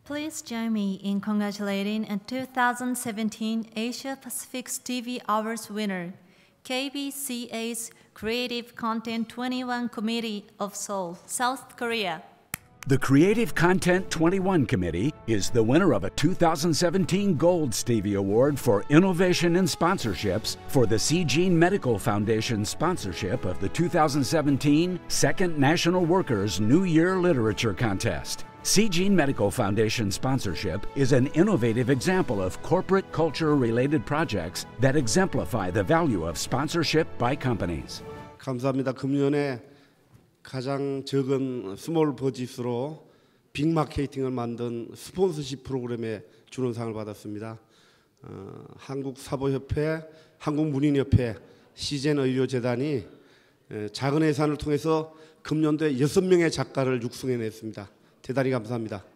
Please join me in congratulating a 2017 Asia Pacific Stevie Awards winner, KBCA's Creative Content 21 Committee of Seoul, South Korea. The Creative Content 21 Committee is the winner of a 2017 Gold Stevie Award for Innovation in Sponsorships for the Seejin Medical Foundation sponsorship of the 2017 Second National Workers New Year Literature Contest. Seejin Medical Foundation sponsorship is an innovative example of corporate culture-related projects that exemplify the value of sponsorship by companies. 감사합니다. 금년에 가장 적은 스몰 버짓으로 빅마케팅을 만든 스폰서십 프로그램에 주는 상을 받았습니다. 한국사보협회, 한국문인협회, 시젠의료재단이 작은 예산을 통해서 금년도에 6명의 작가를 육성해냈습니다. 대단히 감사합니다.